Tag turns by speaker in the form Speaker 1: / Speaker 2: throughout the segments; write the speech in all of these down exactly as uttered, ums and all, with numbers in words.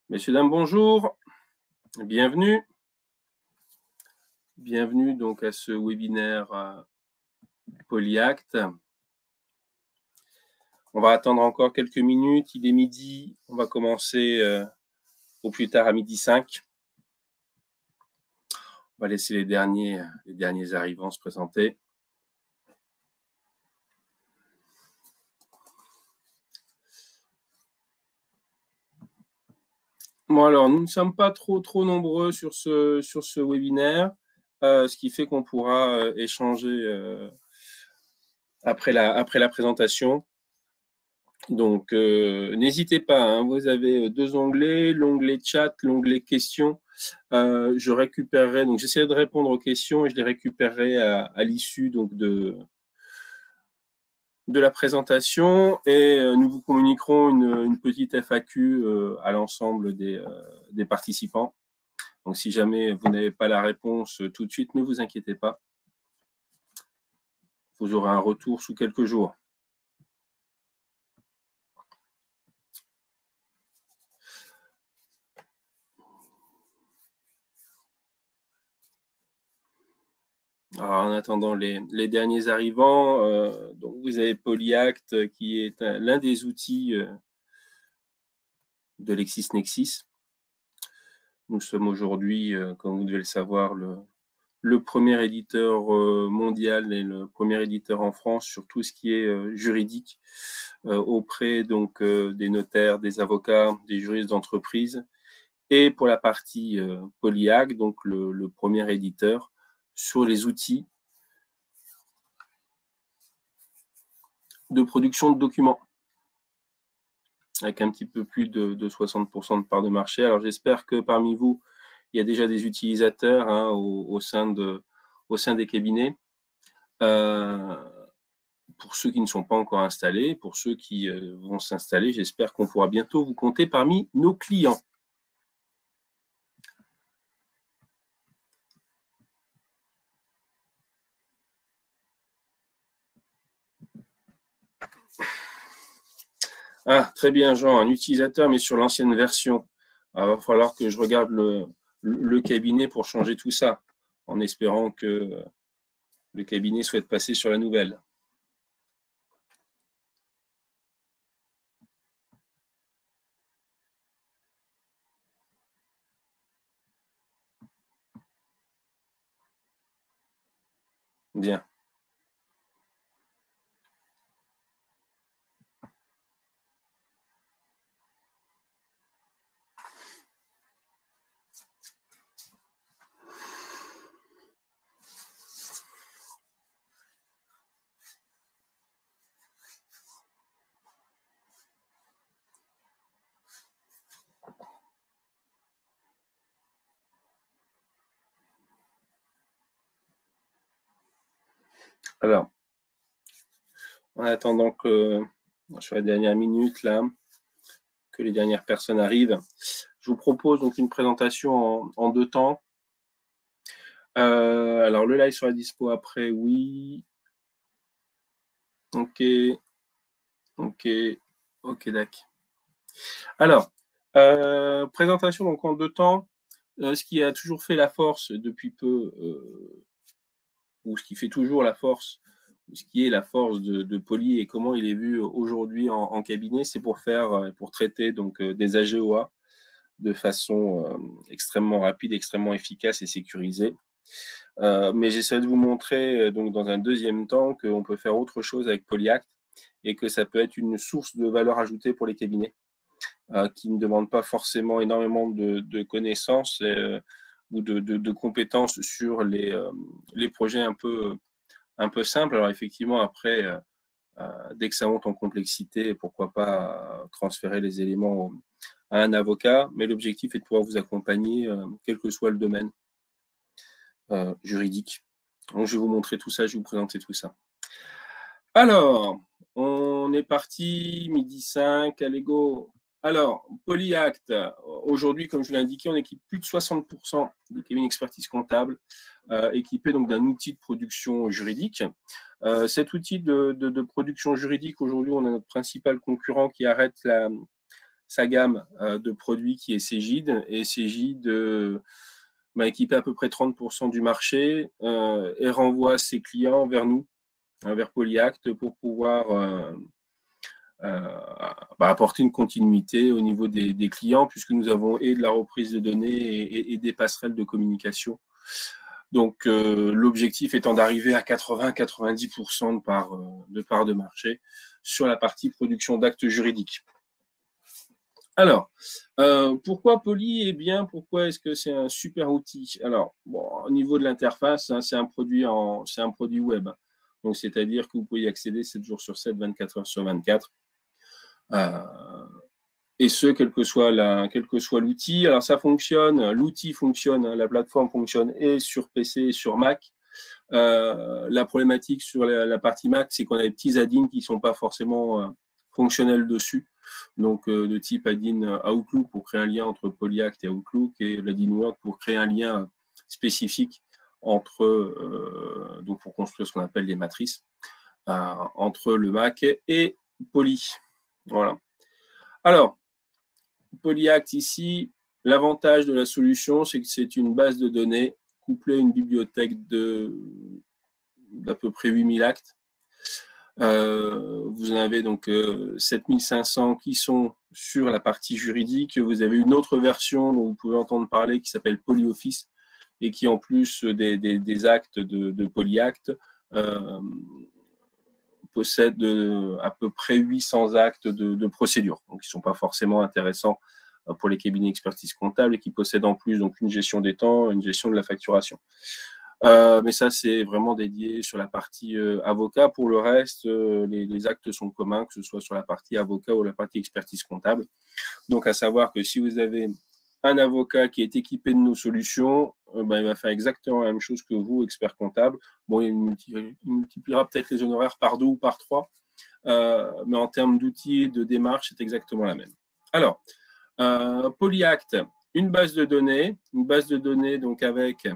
Speaker 1: Messieurs, dames, bonjour, bienvenue. Bienvenue donc à ce webinaire euh, Polyact. On va attendre encore quelques minutes, il est midi, on va commencer euh, au plus tard à midi cinq. On va laisser les derniers, les derniers arrivants se présenter. Bon alors, nous ne sommes pas trop trop nombreux sur ce, sur ce webinaire, euh, ce qui fait qu'on pourra euh, échanger euh, après, la, après la présentation. Donc, euh, n'hésitez pas, hein, vous avez deux onglets, l'onglet chat, l'onglet questions. Euh, je récupérerai, donc j'essaierai de répondre aux questions et je les récupérerai à, à l'issue donc de, de la présentation et euh, nous vous communiquerons une, une petite F A Q euh, à l'ensemble des, euh, des participants. Donc, si jamais vous n'avez pas la réponse tout de suite, ne vous inquiétez pas. Vous aurez un retour sous quelques jours. Alors, en attendant les, les derniers arrivants, euh, donc vous avez Polyact qui est l'un des outils euh, de LexisNexis. Nous sommes aujourd'hui, euh, comme vous devez le savoir, le, le premier éditeur euh, mondial et le premier éditeur en France sur tout ce qui est euh, juridique euh, auprès donc euh, des notaires, des avocats, des juristes d'entreprise. Et pour la partie euh, Polyact, donc le, le premier éditeur sur les outils de production de documents, avec un petit peu plus de, de soixante pour cent de part de marché. Alors j'espère que parmi vous, il y a déjà des utilisateurs hein, au, au, sein de, au sein des cabinets. Euh, pour ceux qui ne sont pas encore installés, pour ceux qui euh, vont s'installer, j'espère qu'on pourra bientôt vous compter parmi nos clients. Ah, très bien, Jean, un utilisateur, mais sur l'ancienne version. Il va falloir que je regarde le, le cabinet pour changer tout ça, en espérant que le cabinet souhaite passer sur la nouvelle. Bien. Alors, en attendant que, sur la dernière minute, là, que les dernières personnes arrivent, je vous propose donc une présentation en, en deux temps. Euh, alors, le live sera dispo après, oui. Ok. Ok. Ok, d'accord. Alors, euh, présentation donc en deux temps. Euh, ce qui a toujours fait la force depuis peu, euh, ou ce qui fait toujours la force, ce qui est la force de, de Poly et comment il est vu aujourd'hui en, en cabinet, c'est pour faire, pour traiter donc des A G O A de façon euh, extrêmement rapide, extrêmement efficace et sécurisée. Euh, mais j'essaie de vous montrer donc dans un deuxième temps qu'on peut faire autre chose avec Polyact et que ça peut être une source de valeur ajoutée pour les cabinets euh, qui ne demandent pas forcément énormément de, de connaissances euh, ou de, de, de, compétences sur les, euh, les projets un peu, un peu simples. Alors effectivement, après, euh, dès que ça monte en complexité, pourquoi pas transférer les éléments à un avocat, mais l'objectif est de pouvoir vous accompagner, euh, quel que soit le domaine euh, juridique. Donc, je vais vous montrer tout ça, je vais vous présenter tout ça. Alors, on est parti, midi cinq, allez go. Alors, Polyact, aujourd'hui, comme je l'ai indiqué, on équipe plus de soixante pour cent des cabinets d'expertise comptable, euh, équipés donc d'un outil de production juridique. Euh, cet outil de, de, de production juridique, aujourd'hui, on a notre principal concurrent qui arrête la, sa gamme euh, de produits qui est Cegid, et Cegid euh, m'a équipé à peu près trente pour cent du marché euh, et renvoie ses clients vers nous, hein, vers Polyact, pour pouvoir euh, euh, bah, apporter une continuité au niveau des, des clients, puisque nous avons et de la reprise de données et, et, et des passerelles de communication. Donc, euh, l'objectif étant d'arriver à quatre-vingts à quatre-vingt-dix pour cent de part, euh, de part de marché sur la partie production d'actes juridiques. Alors, euh, pourquoi Poly est bien? Pourquoi est-ce que c'est un super outil? Alors, bon, au niveau de l'interface, hein, c'est un produit en, c'est un produit web. Donc, c'est-à-dire que vous pouvez y accéder sept jours sur sept, vingt-quatre heures sur vingt-quatre. Euh, et ce, quel que soit la, quel que soit l'outil. Alors, ça fonctionne, l'outil fonctionne, la plateforme fonctionne et sur P C et sur Mac. Euh, la problématique sur la, la partie Mac, c'est qu'on a des petits add-ins qui ne sont pas forcément euh, fonctionnels dessus. Donc, euh, de type add-in Outlook pour créer un lien entre Polyact et Outlook, et l'add-in Word pour créer un lien spécifique entre, euh, donc pour construire ce qu'on appelle des matrices, euh, entre le Mac et Poly. Voilà. Alors, Polyact ici, l'avantage de la solution, c'est que c'est une base de données couplée à une bibliothèque de d'à peu près huit mille actes. Euh, vous en avez donc euh, sept mille cinq cents qui sont sur la partie juridique. Vous avez une autre version dont vous pouvez entendre parler qui s'appelle PolyOffice et qui, en plus des, des, des actes de, de Polyact, euh, possède de, à peu près huit cents actes de, de procédure, donc qui ne sont pas forcément intéressants pour les cabinets d'expertise comptable et qui possèdent en plus donc une gestion des temps, une gestion de la facturation. Euh, mais ça, c'est vraiment dédié sur la partie euh, avocat. Pour le reste, euh, les, les actes sont communs, que ce soit sur la partie avocat ou la partie expertise comptable. Donc, à savoir que si vous avez un avocat qui est équipé de nos solutions, euh, ben, il va faire exactement la même chose que vous, expert comptable. Bon, il multipliera, il multipliera peut-être les honoraires par deux ou par trois, euh, mais en termes d'outils et de démarche, c'est exactement la même. Alors, euh, Polyact, une base de données, une base de données donc avec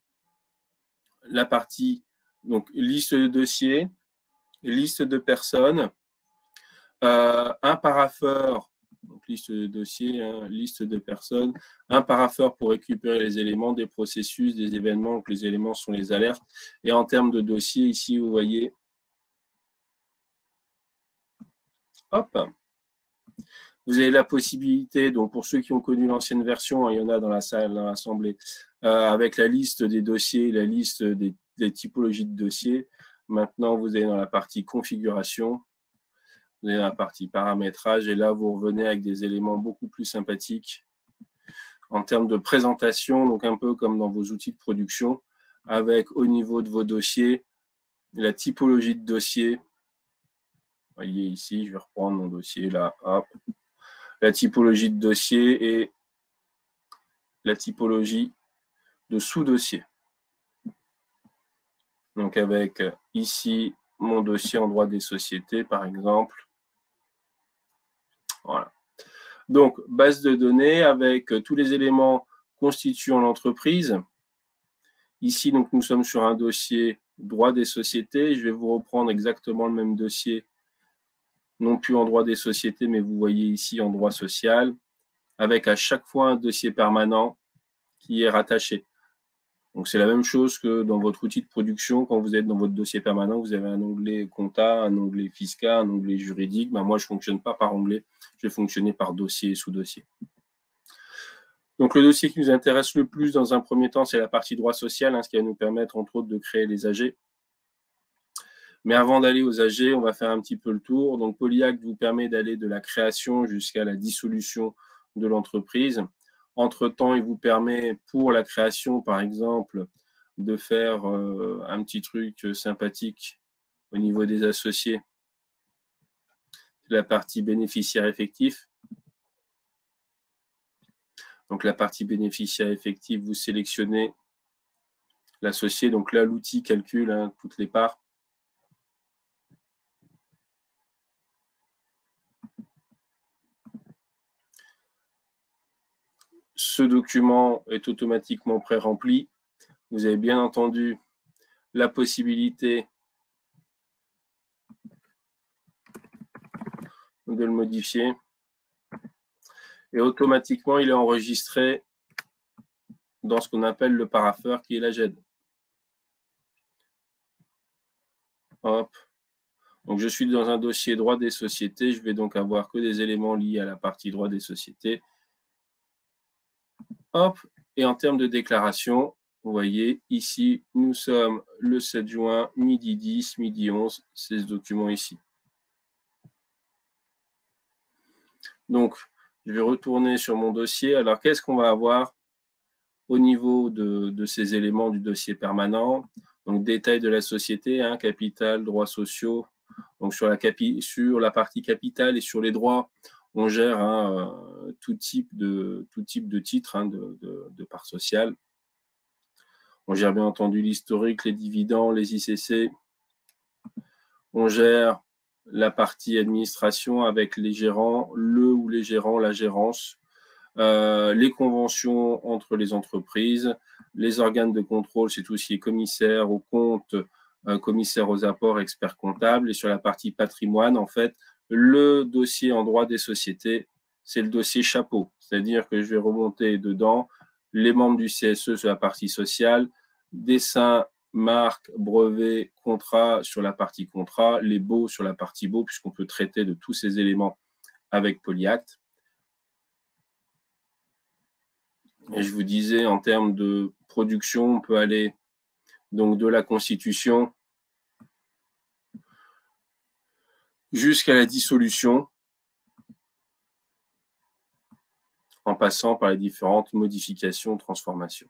Speaker 1: la partie donc liste de dossiers, liste de personnes, euh, un parapheur, donc liste de dossiers, hein, liste de personnes, un parapheur pour récupérer les éléments des processus, des événements, donc les éléments sont les alertes. Et en termes de dossiers, ici, vous voyez, hop, vous avez la possibilité, donc pour ceux qui ont connu l'ancienne version, hein, il y en a dans la salle, dans l'assemblée, euh, avec la liste des dossiers, la liste des, des typologies de dossiers. Maintenant, vous allez dans la partie configuration, vous avez la partie paramétrage, et là, vous revenez avec des éléments beaucoup plus sympathiques en termes de présentation, donc un peu comme dans vos outils de production, avec au niveau de vos dossiers, la typologie de dossier. Vous voyez ici, je vais reprendre mon dossier là, hop. La typologie de dossier et la typologie de sous-dossier. Donc avec ici mon dossier en droit des sociétés, par exemple. Voilà. Donc, base de données avec tous les éléments constituant l'entreprise. Ici, donc, nous sommes sur un dossier droit des sociétés. Je vais vous reprendre exactement le même dossier, non plus en droit des sociétés, mais vous voyez ici en droit social, avec à chaque fois un dossier permanent qui est rattaché. Donc, c'est la même chose que dans votre outil de production. Quand vous êtes dans votre dossier permanent, vous avez un onglet compta, un onglet fiscal, un onglet juridique. Ben, moi, je ne fonctionne pas par onglet. Je vais fonctionner par dossier et sous-dossier. Donc, le dossier qui nous intéresse le plus dans un premier temps, c'est la partie droit social, hein, ce qui va nous permettre, entre autres, de créer les A G. Mais avant d'aller aux A G, on va faire un petit peu le tour. Donc, Polyact vous permet d'aller de la création jusqu'à la dissolution de l'entreprise. Entre-temps, il vous permet, pour la création, par exemple, de faire euh, un petit truc sympathique au niveau des associés. La partie bénéficiaire effectif. Donc, la partie bénéficiaire effectif, vous sélectionnez l'associé. Donc là, l'outil calcule hein, toutes les parts. Ce document est automatiquement pré-rempli. Vous avez bien entendu la possibilité de le modifier. Et automatiquement, il est enregistré dans ce qu'on appelle le parapheur qui est la G E D. Hop. Donc, je suis dans un dossier droit des sociétés. Je vais donc avoir que des éléments liés à la partie droit des sociétés. Hop. Et en termes de déclaration, vous voyez, ici, nous sommes le sept juin, midi dix, midi onze. C'est ce document ici. Donc, je vais retourner sur mon dossier. Alors, qu'est-ce qu'on va avoir au niveau de, de ces éléments du dossier permanent? Donc, détail de la société, hein, capital, droits sociaux. Donc, sur la, capi sur la partie capital et sur les droits, on gère hein, euh, tout, type de, tout type de titres hein, de, de, de parts sociales. On gère bien entendu l'historique, les dividendes, les I C C. On gère la partie administration avec les gérants, le ou les gérants, la gérance, euh, les conventions entre les entreprises, les organes de contrôle, c'est tout ce qui est commissaire aux comptes, euh, commissaire aux apports, expert comptable. Et sur la partie patrimoine, en fait, le dossier en droit des sociétés, c'est le dossier chapeau. C'est-à-dire que je vais remonter dedans les membres du C S E sur la partie sociale, dessin, marque, brevet, contrat sur la partie contrat, les baux sur la partie baux, puisqu'on peut traiter de tous ces éléments avec Polyact. Et je vous disais, en termes de production, on peut aller donc de la constitution jusqu'à la dissolution, en passant par les différentes modifications, transformations.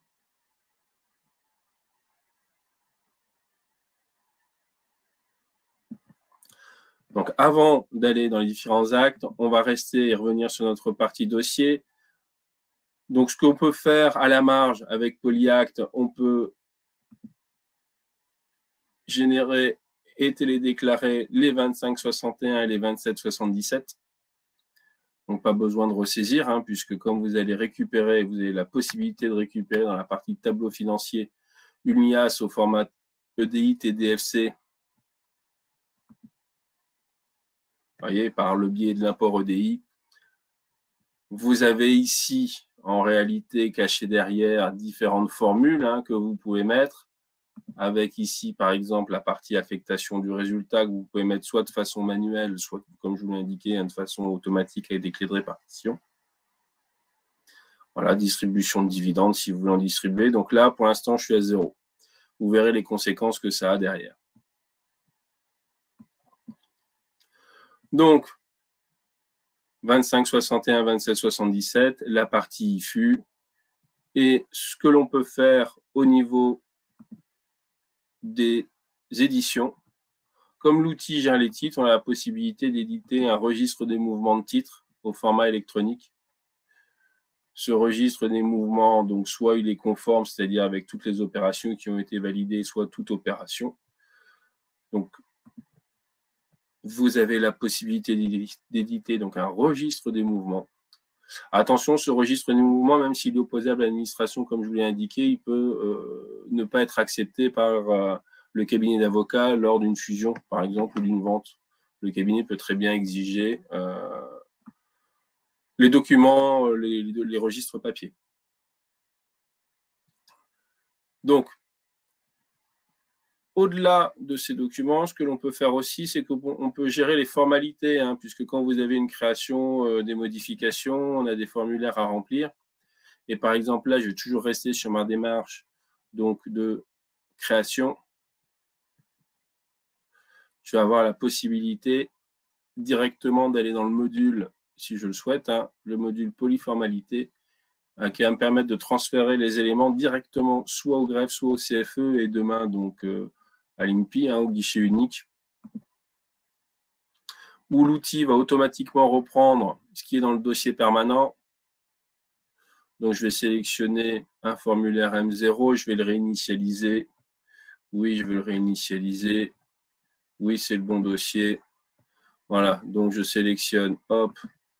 Speaker 1: Donc, avant d'aller dans les différents actes, on va rester et revenir sur notre partie dossier. Donc, ce qu'on peut faire à la marge avec Polyact, on peut générer et télédéclarer les vingt-cinq soixante et un et les vingt-sept soixante-dix-sept. Donc, pas besoin de ressaisir, hein, puisque comme vous allez récupérer, vous avez la possibilité de récupérer dans la partie tableau financier une I A S au format E D I T D F C. Vous voyez, par le biais de l'import E D I. Vous avez ici, en réalité, caché derrière différentes formules hein, que vous pouvez mettre, avec ici, par exemple, la partie affectation du résultat que vous pouvez mettre soit de façon manuelle, soit, comme je vous l'ai indiqué, hein, de façon automatique avec des clés de répartition. Voilà, distribution de dividendes si vous voulez en distribuer. Donc là, pour l'instant, je suis à zéro. Vous verrez les conséquences que ça a derrière. Donc, vingt-cinq soixante et un, vingt-sept soixante-dix-sept, la partie I F U. Et ce que l'on peut faire au niveau des éditions, comme l'outil gère les titres, on a la possibilité d'éditer un registre des mouvements de titres au format électronique. Ce registre des mouvements, donc soit il est conforme, c'est-à-dire avec toutes les opérations qui ont été validées, soit toute opération. Donc, vous avez la possibilité d'éditer donc un registre des mouvements. Attention, ce registre des mouvements, même s'il est opposable à l'administration, comme je vous l'ai indiqué, il peut euh, ne pas être accepté par euh, le cabinet d'avocats lors d'une fusion, par exemple, ou d'une vente. Le cabinet peut très bien exiger euh, les documents, les, les registres papier. Donc, au-delà de ces documents, ce que l'on peut faire aussi, c'est qu'on peut gérer les formalités, hein, puisque quand vous avez une création, euh, des modifications, on a des formulaires à remplir. Et par exemple, là, je vais toujours rester sur ma démarche donc, de création. Je vais avoir la possibilité directement d'aller dans le module, si je le souhaite, hein, le module polyformalité, hein, qui va me permettre de transférer les éléments directement soit au greffe, soit au C F E, et demain, donc, euh, à l'I N P I, hein, au guichet unique, où l'outil va automatiquement reprendre ce qui est dans le dossier permanent. Donc, je vais sélectionner un formulaire M zéro, je vais le réinitialiser. Oui, je vais le réinitialiser. Oui, c'est le bon dossier. Voilà, donc je sélectionne, hop,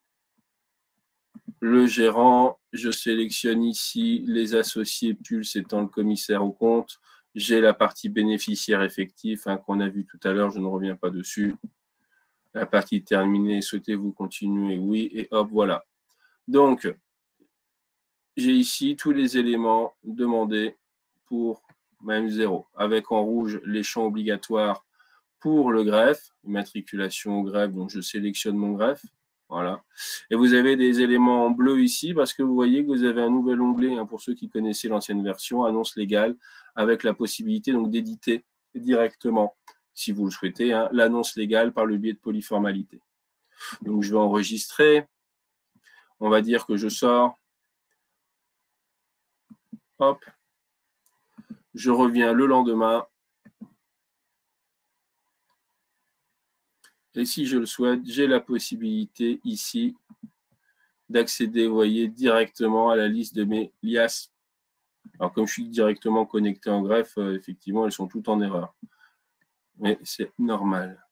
Speaker 1: le gérant. Je sélectionne ici les associés Pulse étant le commissaire au compte. J'ai la partie bénéficiaire effectif hein, qu'on a vu tout à l'heure, je ne reviens pas dessus. La partie terminée, souhaitez-vous continuer? Oui, et hop, voilà. Donc, j'ai ici tous les éléments demandés pour ma M zéro, avec en rouge les champs obligatoires pour le greffe, immatriculation au greffe, donc je sélectionne mon greffe. Voilà. Et vous avez des éléments en bleu ici parce que vous voyez que vous avez un nouvel onglet, hein, pour ceux qui connaissaient l'ancienne version, annonce légale, avec la possibilité donc d'éditer directement, si vous le souhaitez, hein, l'annonce légale par le biais de polyformalité. Donc je vais enregistrer. On va dire que je sors. Hop. Je reviens le lendemain. Et si je le souhaite, j'ai la possibilité ici d'accéder, vous voyez, directement à la liste de mes L I A S. Alors, comme je suis directement connecté en greffe, euh, effectivement, elles sont toutes en erreur. Mais c'est normal.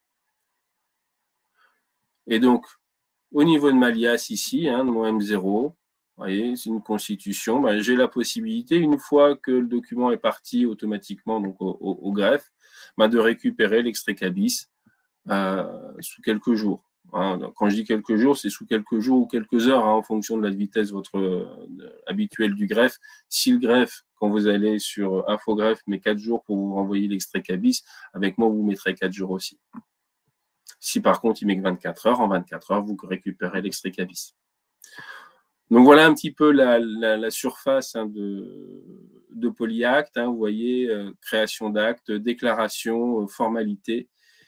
Speaker 1: Et donc, au niveau de ma L I A S ici, hein, de mon M zéro, vous voyez, c'est une constitution, ben, j'ai la possibilité, une fois que le document est parti automatiquement donc au, au, au greffe, ben, de récupérer l'extrait CABIS euh, sous quelques jours. Hein. Quand je dis quelques jours, c'est sous quelques jours ou quelques heures, hein, en fonction de la vitesse votre, euh, habituelle du greffe. Si le greffe, quand vous allez sur Infogreffe, met quatre jours pour vous renvoyer l'extrait CABIS, avec moi, vous mettrez quatre jours aussi. Si par contre, il met que vingt-quatre heures, en vingt-quatre heures, vous récupérez l'extrait CABIS. Donc voilà un petit peu la, la, la surface, hein, de, de Polyact. Hein, vous voyez, euh, création d'acte, déclaration, euh, formalité.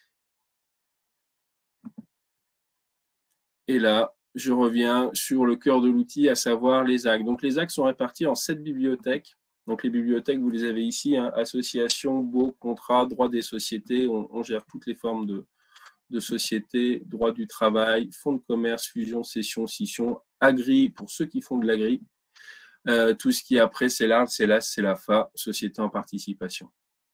Speaker 1: Et là, je reviens sur le cœur de l'outil, à savoir les actes. Donc les actes sont répartis en sept bibliothèques. Donc les bibliothèques, vous les avez ici, hein, association, baux, contrat, droit des sociétés. On, on gère toutes les formes de, de sociétés, droit du travail, fonds de commerce, fusion, cession, scission, agri pour ceux qui font de l'agri. Euh, tout ce qui est après, c'est l'A R L, c'est l'A S, c'est l'A F A, société en participation.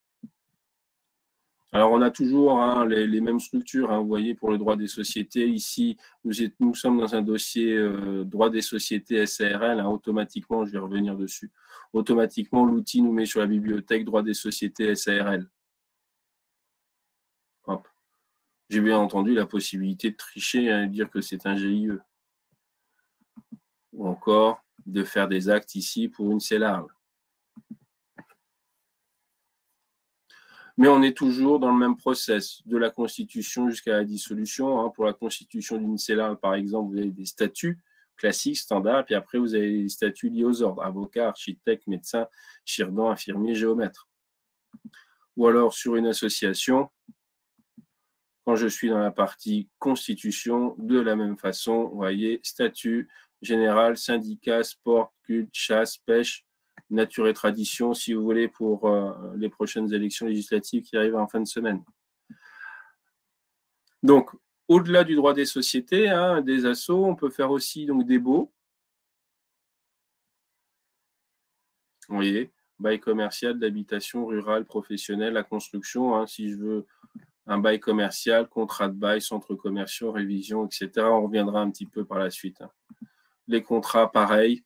Speaker 1: Alors, on a toujours, hein, les, les mêmes structures, hein, vous voyez, pour le droit des sociétés. Ici, nous, nous sommes dans un dossier euh, droit des sociétés S A R L. Hein, automatiquement, je vais revenir dessus. Automatiquement, l'outil nous met sur la bibliothèque droit des sociétés S A R L. Hop. J'ai bien entendu la possibilité de tricher, hein, et dire que c'est un G I E. Ou encore de faire des actes ici pour une C L A R L. Mais on est toujours dans le même process, de la constitution jusqu'à la dissolution. Hein. Pour la constitution d'une C L A R L, par exemple, vous avez des statuts classiques, standards, puis après, vous avez des statuts liés aux ordres, avocat, architecte, médecin, chirurgien, infirmier, géomètre. Ou alors, sur une association, quand je suis dans la partie constitution, de la même façon, vous voyez, statut général, syndicat, sport, culte, chasse, pêche, nature et tradition, si vous voulez, pour euh, les prochaines élections législatives qui arrivent en fin de semaine. Donc, au-delà du droit des sociétés, hein, des assos, on peut faire aussi donc, des baux. Vous voyez, bail commercial d'habitation rurale, professionnelle, la construction, hein, si je veux un bail commercial, contrat de bail, centres commerciaux, révision, et cetera. On reviendra un petit peu par la suite. Hein. Les contrats, pareil.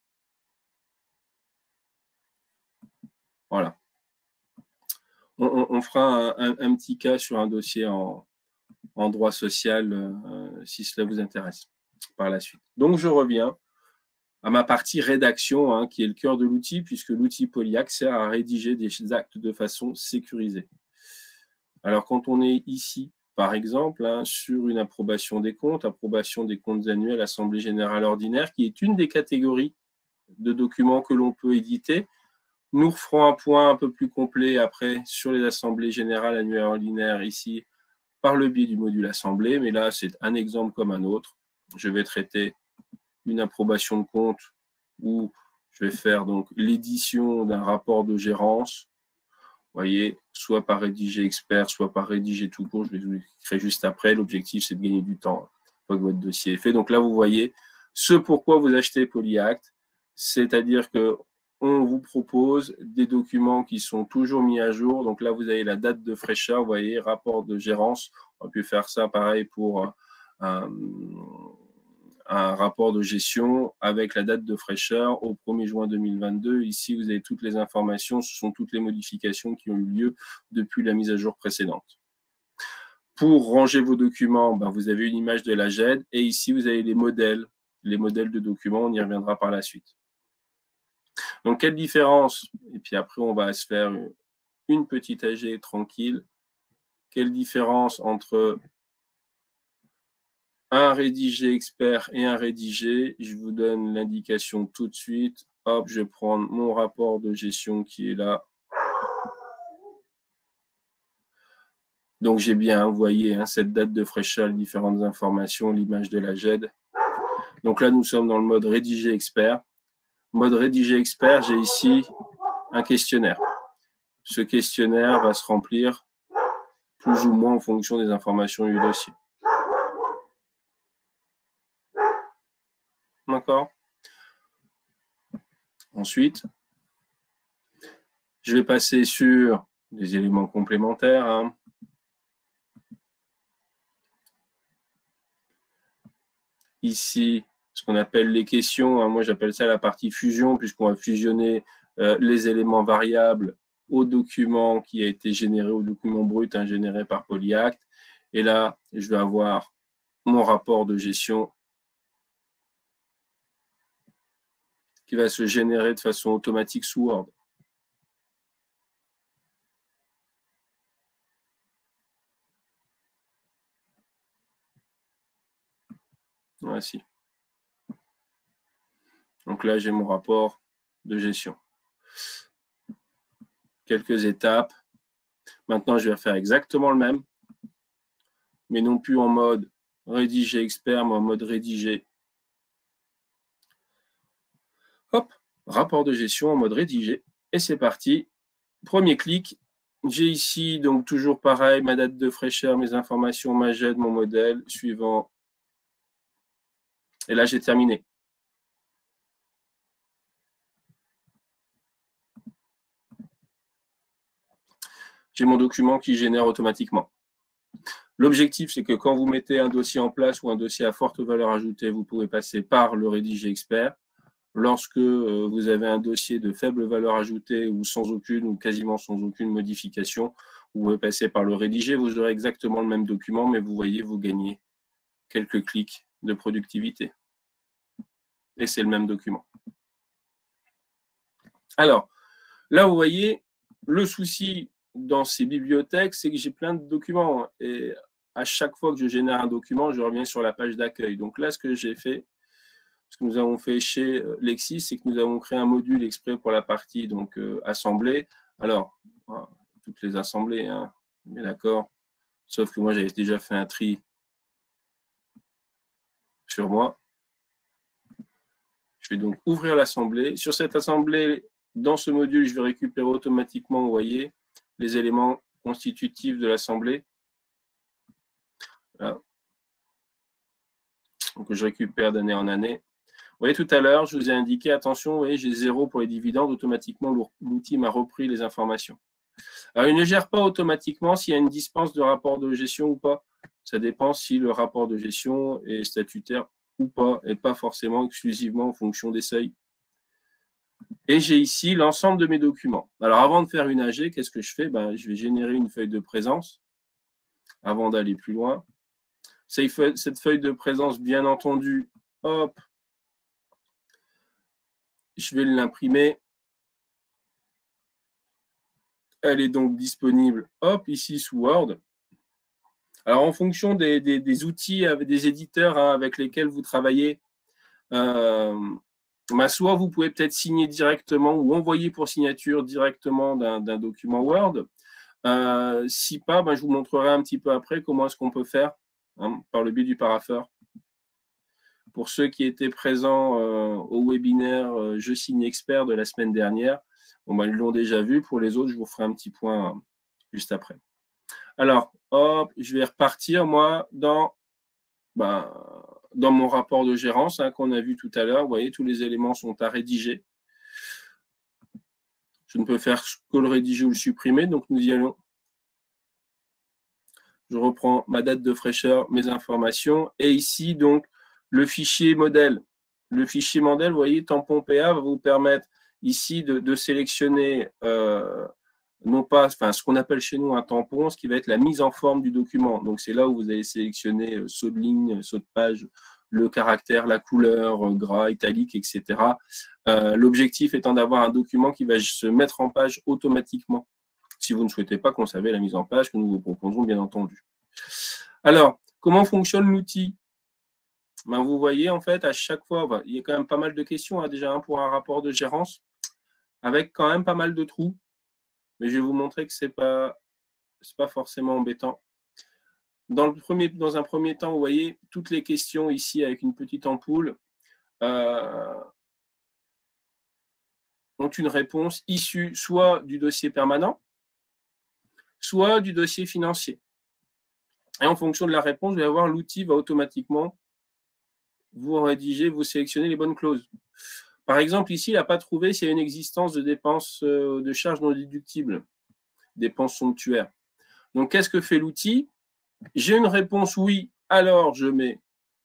Speaker 1: Voilà. On, on, on fera un, un, un petit cas sur un dossier en, en droit social, euh, si cela vous intéresse, par la suite. Donc, je reviens à ma partie rédaction, hein, qui est le cœur de l'outil, puisque l'outil Polyact sert à rédiger des actes de façon sécurisée. Alors, quand on est ici, par exemple, hein, sur une approbation des comptes, approbation des comptes annuels, Assemblée générale ordinaire, qui est une des catégories de documents que l'on peut éditer, nous referons un point un peu plus complet après sur les assemblées générales annuelles ordinaires ici par le biais du module assemblée, mais là c'est un exemple comme un autre. Je vais traiter une approbation de compte où je vais faire donc l'édition d'un rapport de gérance. Vous voyez, soit par rédiger expert, soit par rédiger tout court, je vais vous l'écrire juste après. L'objectif c'est de gagner du temps une fois que votre dossier est fait. Donc là vous voyez ce pourquoi vous achetez Polyact, c'est-à-dire que on vous propose des documents qui sont toujours mis à jour. Donc là, vous avez la date de fraîcheur, vous voyez, rapport de gérance. On peut faire ça pareil pour un, un rapport de gestion avec la date de fraîcheur au premier juin deux mille vingt-deux. Ici, vous avez toutes les informations. Ce sont toutes les modifications qui ont eu lieu depuis la mise à jour précédente. Pour ranger vos documents, ben, vous avez une image de la G E D et ici, vous avez les modèles les modèles de documents, on y reviendra par la suite. Donc, quelle différence? Et puis après, on va se faire une petite A G tranquille. Quelle différence entre un rédigé expert et un rédigé? Je vous donne l'indication tout de suite. Hop, je vais prendre mon rapport de gestion qui est là. Donc, j'ai bien envoyé hein, cette date de fraîcheur, les différentes informations, l'image de la G E D. Donc là, nous sommes dans le mode rédigé expert. Mode rédigé expert, j'ai ici un questionnaire. Ce questionnaire va se remplir plus ou moins en fonction des informations du dossier. D'accord? Ensuite, je vais passer sur les éléments complémentaires. Hein. Ici, ce qu'on appelle les questions. Hein. Moi, j'appelle ça la partie fusion, puisqu'on va fusionner euh, les éléments variables au document qui a été généré, au document brut hein, généré par Polyact. Et là, je vais avoir mon rapport de gestion qui va se générer de façon automatique sous Word. Voici. Donc là, j'ai mon rapport de gestion. Quelques étapes. Maintenant, je vais faire exactement le même, mais non plus en mode rédiger expert, mais en mode rédiger. Hop, rapport de gestion en mode rédiger. Et c'est parti. Premier clic. J'ai ici, donc toujours pareil, ma date de fraîcheur, mes informations, ma G E D, mon modèle, suivant. Et là, j'ai terminé. J'ai mon document qui génère automatiquement. L'objectif, c'est que quand vous mettez un dossier en place ou un dossier à forte valeur ajoutée, vous pouvez passer par le rédiger expert. Lorsque vous avez un dossier de faible valeur ajoutée ou sans aucune ou quasiment sans aucune modification, vous pouvez passer par le rédiger, vous aurez exactement le même document, mais vous voyez, vous gagnez quelques clics de productivité. Et c'est le même document. Alors, là, vous voyez, le souci dans ces bibliothèques, c'est que j'ai plein de documents. Et à chaque fois que je génère un document, je reviens sur la page d'accueil. Donc là, ce que j'ai fait, ce que nous avons fait chez Lexis, c'est que nous avons créé un module exprès pour la partie donc euh, assemblée. Alors, voilà, toutes les assemblées, hein, mais d'accord. Sauf que moi, j'avais déjà fait un tri sur moi. Je vais donc ouvrir l'assemblée. Sur cette assemblée, dans ce module, je vais récupérer automatiquement, vous voyez, les éléments constitutifs de l'assemblée. Voilà. Donc, je récupère d'année en année. Vous voyez, tout à l'heure, je vous ai indiqué, attention, vous voyez, j'ai zéro pour les dividendes. Automatiquement, l'outil m'a repris les informations. Alors, il ne gère pas automatiquement s'il y a une dispense de rapport de gestion ou pas. Ça dépend si le rapport de gestion est statutaire ou pas, et pas forcément exclusivement en fonction des seuils. Et j'ai ici l'ensemble de mes documents. Alors, avant de faire une A G, qu'est-ce que je fais? Ben, je vais générer une feuille de présence avant d'aller plus loin. Cette feuille de présence, bien entendu, hop, je vais l'imprimer. Elle est donc disponible, hop, ici sous Word. Alors, en fonction des, des, des outils, des éditeurs hein, avec lesquels vous travaillez, euh, bah, soit vous pouvez peut-être signer directement ou envoyer pour signature directement d'un document Word. Euh, si pas, bah, je vous montrerai un petit peu après comment est-ce qu'on peut faire hein, par le biais du parapheur. Pour ceux qui étaient présents euh, au webinaire euh, Je signe expert de la semaine dernière, bon, bah, ils l'ont déjà vu. Pour les autres, je vous ferai un petit point euh, juste après. Alors, hop, je vais repartir, moi, dans, bah, dans mon rapport de gérance hein, qu'on a vu tout à l'heure. Vous voyez, tous les éléments sont à rédiger. Je ne peux faire que le rédiger ou le supprimer, donc nous y allons. Je reprends ma date de fraîcheur, mes informations, et ici, donc, le fichier modèle. Le fichier modèle, vous voyez, tampon P A va vous permettre ici de, de sélectionner euh, non pas, enfin, ce qu'on appelle chez nous un tampon, ce qui va être la mise en forme du document. Donc, c'est là où vous allez sélectionner saut de ligne, saut de page, le caractère, la couleur, gras, italique, et cetera. Euh, L'objectif étant d'avoir un document qui va se mettre en page automatiquement, si vous ne souhaitez pas conserver la mise en page que nous vous proposons, bien entendu. Alors, comment fonctionne l'outil? Ben, vous voyez, en fait, à chaque fois, ben, il y a quand même pas mal de questions, hein, déjà, hein, pour un rapport de gérance, avec quand même pas mal de trous. Mais je vais vous montrer que ce n'est pas, c'est pas forcément embêtant. Dans, le premier, dans un premier temps, vous voyez, toutes les questions ici avec une petite ampoule euh, ont une réponse issue soit du dossier permanent, soit du dossier financier. Et en fonction de la réponse, vous allez voir, l'outil va automatiquement vous rédiger, vous sélectionner les bonnes clauses. Par exemple, ici, il n'a pas trouvé s'il y a une existence de dépenses de charges non déductibles, dépenses somptuaires. Donc, qu'est-ce que fait l'outil? J'ai une réponse oui, alors je mets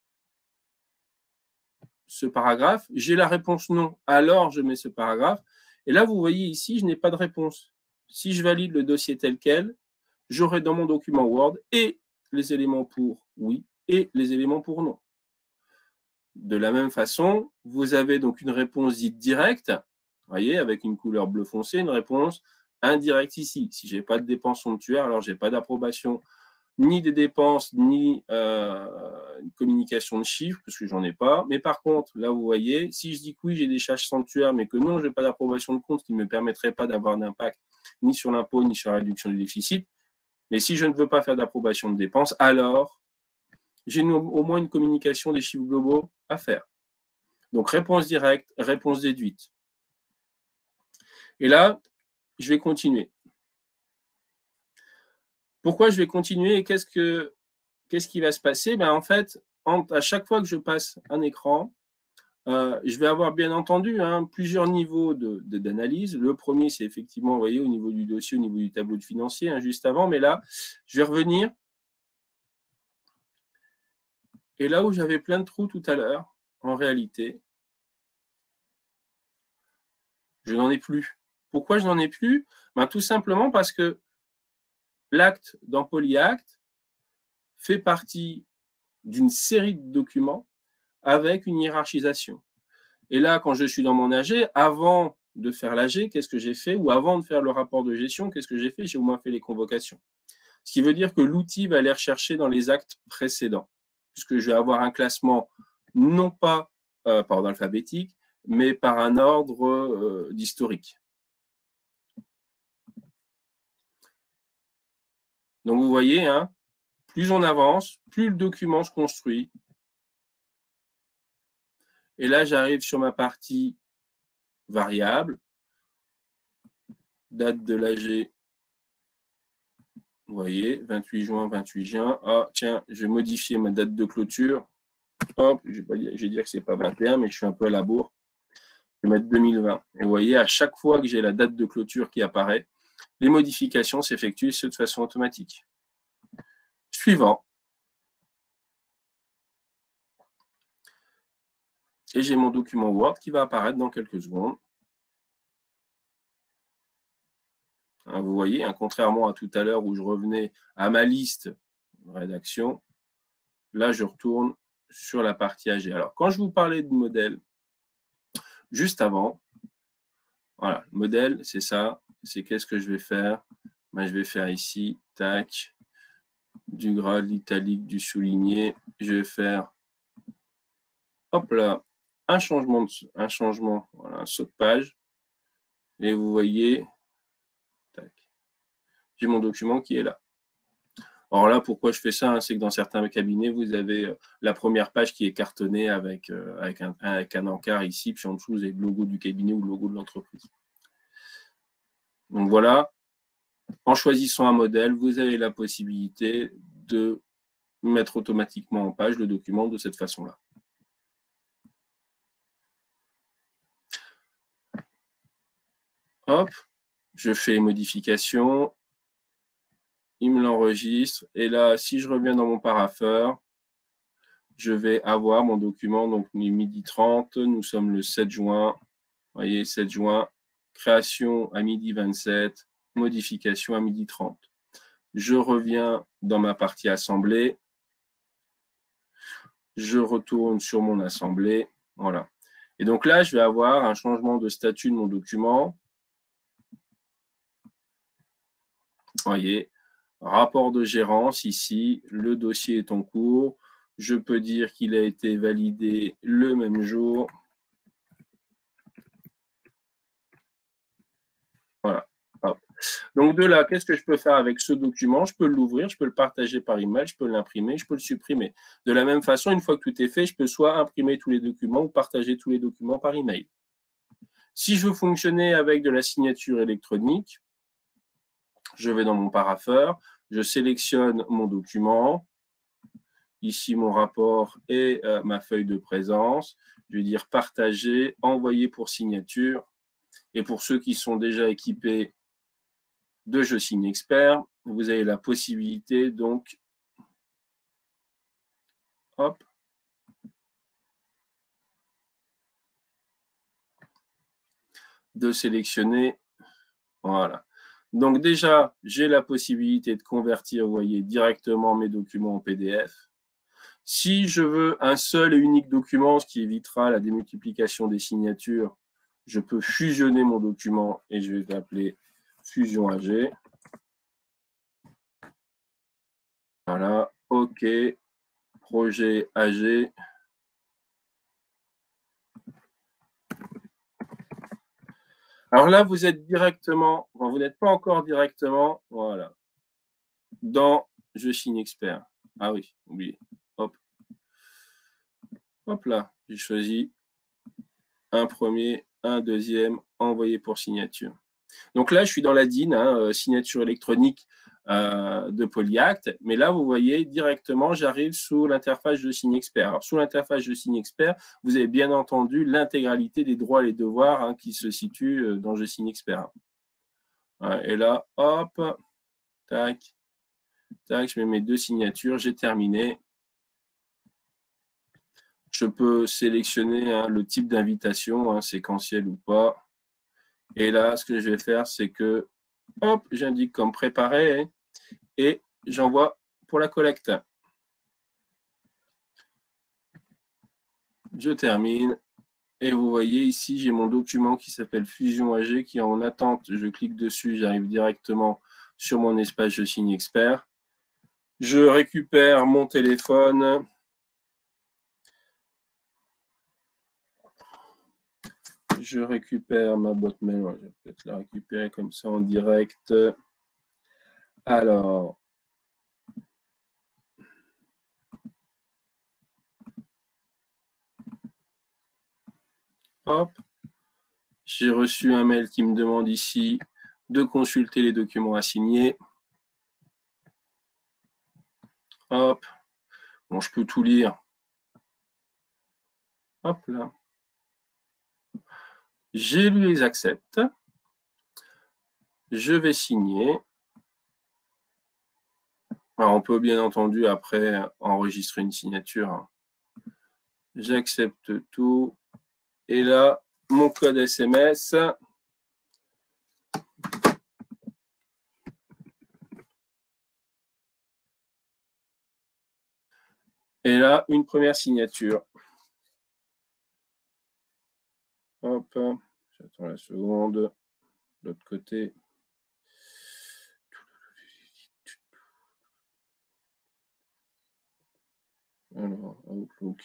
Speaker 1: ce paragraphe. J'ai la réponse non, alors je mets ce paragraphe. Et là, vous voyez ici, je n'ai pas de réponse. Si je valide le dossier tel quel, j'aurai dans mon document Word et les éléments pour oui et les éléments pour non. De la même façon, vous avez donc une réponse dite directe, vous voyez, avec une couleur bleu foncé, une réponse indirecte ici. Si je n'ai pas de dépenses somptuaires, alors je n'ai pas d'approbation ni des dépenses, ni euh, une communication de chiffres, parce que j'en ai pas. Mais par contre, là, vous voyez, si je dis que oui, j'ai des charges somptuaires, mais que non, je n'ai pas d'approbation de compte, qui ne me permettrait pas d'avoir d'impact ni sur l'impôt, ni sur la réduction du déficit. Mais si je ne veux pas faire d'approbation de dépenses, alors j'ai au moins une communication des chiffres globaux à faire. Donc, réponse directe, réponse déduite. Et là, je vais continuer. Pourquoi je vais continuer et qu'est-ce que qu'est-ce qui va se passer? Ben, en fait, en, à chaque fois que je passe un écran, euh, je vais avoir bien entendu hein, plusieurs niveaux d'analyse. De, de, Le premier, c'est effectivement, vous voyez, au niveau du dossier, au niveau du tableau de financier, hein, juste avant. Mais là, je vais revenir. Et là où j'avais plein de trous tout à l'heure, en réalité, je n'en ai plus. Pourquoi je n'en ai plus? Ben, tout simplement parce que l'acte dans PolyAct fait partie d'une série de documents avec une hiérarchisation. Et là, quand je suis dans mon A G, avant de faire l'A G, qu'est-ce que j'ai fait? Ou avant de faire le rapport de gestion, qu'est-ce que j'ai fait? J'ai au moins fait les convocations. Ce qui veut dire que l'outil va aller rechercher dans les actes précédents, puisque je vais avoir un classement non pas euh, par ordre alphabétique, mais par un ordre euh, d'historique. Donc, vous voyez, hein, plus on avance, plus le document se construit. Et là, j'arrive sur ma partie variable, date de l'A G, vous voyez, vingt-huit juin, vingt-huit juin. Ah, tiens, je vais modifier ma date de clôture. Hop, je vais dire que ce n'est pas vingt et un, mais je suis un peu à la bourre. Je vais mettre deux mille vingt. Et vous voyez, à chaque fois que j'ai la date de clôture qui apparaît, les modifications s'effectuent de façon automatique. Suivant. Et j'ai mon document Word qui va apparaître dans quelques secondes. Hein, vous voyez, hein, contrairement à tout à l'heure où je revenais à ma liste de rédaction, là, je retourne sur la partie A G. Alors, quand je vous parlais de modèle, juste avant, voilà, le modèle, c'est ça. C'est qu'est-ce que je vais faire? Ben, je vais faire ici, tac, du gras, de l'italique, du souligné. Je vais faire, hop là, un changement, de, un changement, voilà, un saut de page. Et vous voyez, j'ai mon document qui est là. Alors là, pourquoi je fais ça, hein, c'est que dans certains cabinets, vous avez euh, la première page qui est cartonnée avec, euh, avec, un, avec un encart ici, puis en dessous, vous avez le logo du cabinet ou le logo de l'entreprise. Donc voilà, en choisissant un modèle, vous avez la possibilité de mettre automatiquement en page le document de cette façon-là. Hop, je fais modification, il me l'enregistre, et là, si je reviens dans mon parapheur, je vais avoir mon document, donc midi trente, nous sommes le sept juin, vous voyez, sept juin, création à midi vingt-sept, modification à midi trente. Je reviens dans ma partie assemblée. Je retourne sur mon assemblée. Voilà. Et donc là, je vais avoir un changement de statut de mon document. Vous voyez, rapport de gérance ici, le dossier est en cours. Je peux dire qu'il a été validé le même jour. Voilà. Hop. Donc de là, qu'est-ce que je peux faire avec ce document? Je peux l'ouvrir, je peux le partager par email, je peux l'imprimer, je peux le supprimer. De la même façon, une fois que tout est fait, je peux soit imprimer tous les documents ou partager tous les documents par email. Si je veux fonctionner avec de la signature électronique, je vais dans mon parapheur, je sélectionne mon document, ici mon rapport et euh, ma feuille de présence. Je vais dire partager, envoyer pour signature. Et pour ceux qui sont déjà équipés de Je signe expert, vous avez la possibilité donc hop, de sélectionner. Voilà. Donc déjà, j'ai la possibilité de convertir, vous voyez, directement mes documents en P D F. Si je veux un seul et unique document, ce qui évitera la démultiplication des signatures, je peux fusionner mon document et je vais l'appeler Fusion A G. Voilà, OK, projet A G. Alors là, vous êtes directement, enfin, vous n'êtes pas encore directement, voilà, dans Je signe expert. Ah oui, oublié. Hop. Hop là, j'ai choisi un premier, un deuxième, envoyé pour signature. Donc là, je suis dans la D I N, hein, signature électronique euh, de Polyact, mais là, vous voyez, directement, j'arrive sous l'interface Je signe expert. Alors, sous l'interface Je signe expert, vous avez bien entendu l'intégralité des droits et des devoirs hein, qui se situent dans Je signe expert. Et là, hop, tac, tac, je mets mes deux signatures, j'ai terminé. Je peux sélectionner hein, le type d'invitation, hein, séquentiel ou pas. Et là, ce que je vais faire, c'est que, hop, j'indique comme préparé et j'envoie pour la collecte. Je termine. Et vous voyez ici, j'ai mon document qui s'appelle Fusion A G qui est en attente. Je clique dessus, j'arrive directement sur mon espace Je signe expert. Je récupère mon téléphone. Je récupère ma boîte mail. Je vais peut-être la récupérer comme ça en direct. Alors, hop, j'ai reçu un mail qui me demande ici de consulter les documents à signer. Hop, bon, je peux tout lire. Hop là. J'ai lu les acceptes. Je vais signer. Alors, on peut bien entendu après enregistrer une signature. J'accepte tout. Et là, mon code S M S. Et là, une première signature. Hop, j'attends la seconde. De l'autre côté. Alors, Outlook.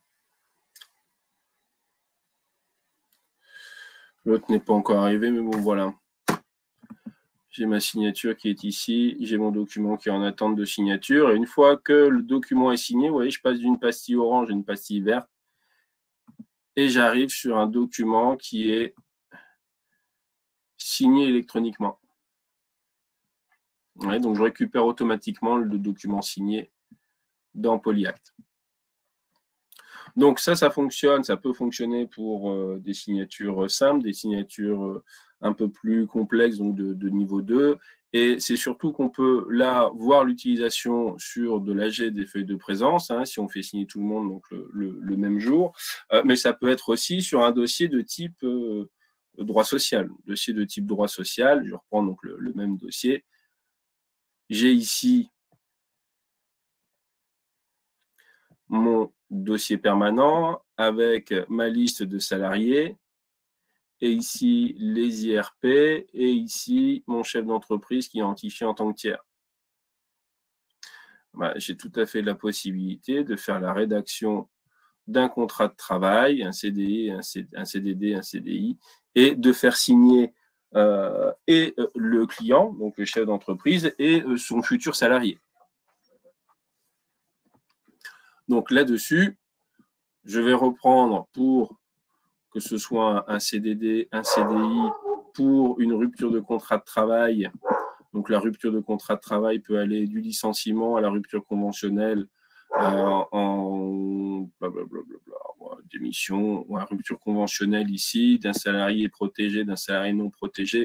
Speaker 1: L'autre n'est pas encore arrivé, mais bon, voilà. J'ai ma signature qui est ici. J'ai mon document qui est en attente de signature. Et une fois que le document est signé, vous voyez, je passe d'une pastille orange à une pastille verte. Et j'arrive sur un document qui est signé électroniquement. Ouais, donc, je récupère automatiquement le document signé dans Polyact. Donc, ça, ça fonctionne. Ça peut fonctionner pour euh, des signatures simples, des signatures euh, un peu plus complexes, donc de, de niveau deux. Et c'est surtout qu'on peut, là, voir l'utilisation sur de l'A G des feuilles de présence, hein, si on fait signer tout le monde donc le, le, le même jour. Euh, mais ça peut être aussi sur un dossier de type euh, droit social. Dossier de type droit social, je reprends donc le, le même dossier. J'ai ici mon dossier permanent avec ma liste de salariés, et ici les I R P, et ici mon chef d'entreprise qui est identifié en tant que tiers. Bah, j'ai tout à fait la possibilité de faire la rédaction d'un contrat de travail, un C D I, un, C un C D D, un C D I, et de faire signer euh, et euh, le client, donc le chef d'entreprise, et euh, son futur salarié. Donc là-dessus, je vais reprendre pour que ce soit un C D D, un C D I, pour une rupture de contrat de travail. Donc la rupture de contrat de travail peut aller du licenciement à la rupture conventionnelle euh, en blablabla, démission, ou à rupture conventionnelle ici, d'un salarié protégé, d'un salarié non protégé.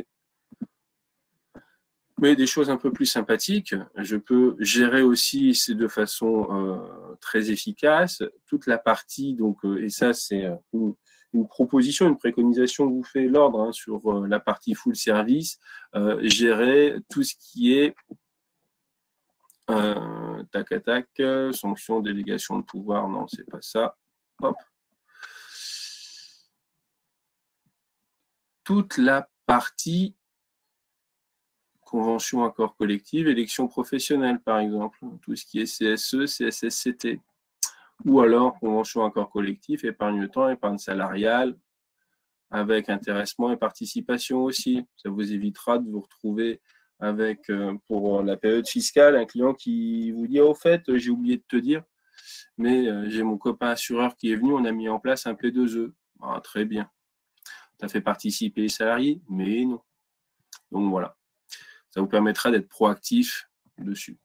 Speaker 1: Mais des choses un peu plus sympathiques, je peux gérer aussi de façon euh, très efficace toute la partie, donc, euh, et ça c'est une, une proposition, une préconisation que vous fait l'ordre hein, sur euh, la partie full service, euh, gérer tout ce qui est euh, tac à tac, sanction, délégation de pouvoir, non c'est pas ça, hop. Toute la partie convention, accord collectif, élection professionnelle, par exemple, tout ce qui est C S E, C S S C T, ou alors convention, accord collectif, épargne-temps, épargne salariale, avec intéressement et participation aussi. Ça vous évitera de vous retrouver avec, euh, pour la période fiscale, un client qui vous dit, au fait, j'ai oublié de te dire, mais euh, j'ai mon copain assureur qui est venu, on a mis en place un P deux E. Ah, très bien. Tu as fait participer les salariés, mais non. Donc voilà. Ça vous permettra d'être proactif dessus.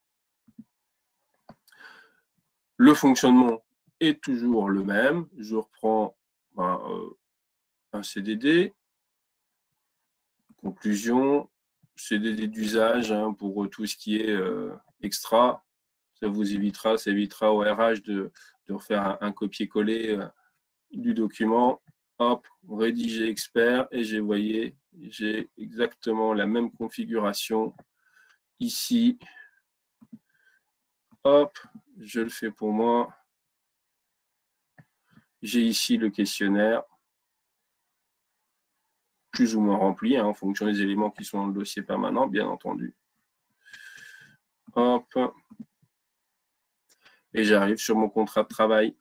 Speaker 1: Le fonctionnement est toujours le même. Je reprends ben, euh, un C D D. Conclusion, C D D d'usage hein, pour tout ce qui est euh, extra. Ça vous évitera, ça évitera au R H de, de refaire un, un copier-coller euh, du document. Hop, rédiger expert et j'ai, voyez, j'ai exactement la même configuration ici. Hop, je le fais pour moi. J'ai ici le questionnaire, plus ou moins rempli, hein, en fonction des éléments qui sont dans le dossier permanent, bien entendu. Hop. Et j'arrive sur mon contrat de travail.